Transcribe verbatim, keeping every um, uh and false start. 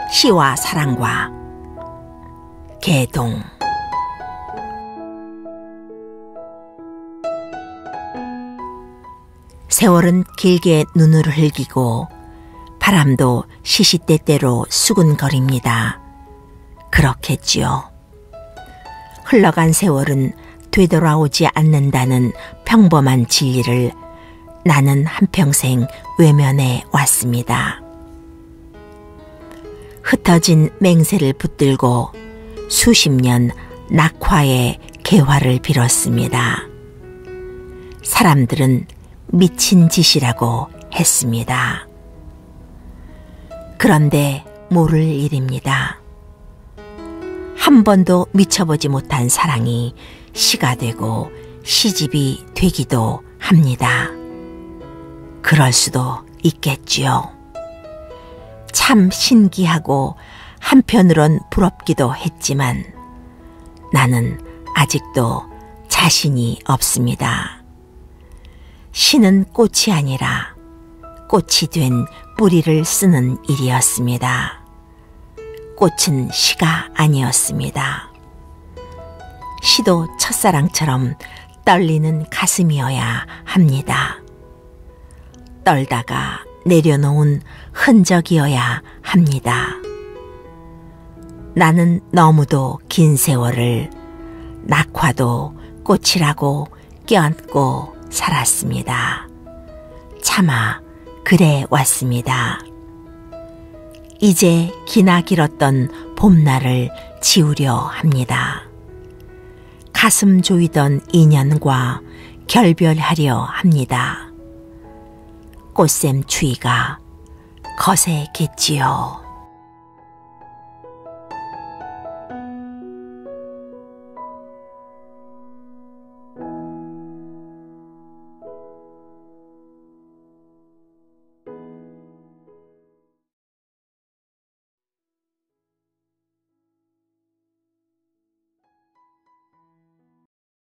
시와 사랑과 개동. 세월은 길게 눈을 흘기고 바람도 시시때때로 수군거립니다. 그렇겠지요. 흘러간 세월은 되돌아오지 않는다는 평범한 진리를 나는 한평생 외면해 왔습니다. 흩어진 맹세를 붙들고 수십 년 낙화의 개화를 빌었습니다. 사람들은 미친 짓이라고 했습니다. 그런데 모를 일입니다. 한 번도 미쳐보지 못한 사랑이 시가 되고 시집이 되기도 합니다. 그럴 수도 있겠지요. 참 신기하고 한편으론 부럽기도 했지만 나는 아직도 자신이 없습니다. 시는 꽃이 아니라 꽃이 된 뿌리를 쓰는 일이었습니다. 꽃은 시가 아니었습니다. 시도 첫사랑처럼 떨리는 가슴이어야 합니다. 떨다가 내려놓은 흔적이어야 합니다. 나는 너무도 긴 세월을 낙화도 꽃이라고 껴안고 살았습니다. 차마 그래 왔습니다. 이제 기나 길었던 봄날을 지우려 합니다. 가슴 조이던 인연과 결별하려 합니다. 꽃샘 추위가 거세겠지요.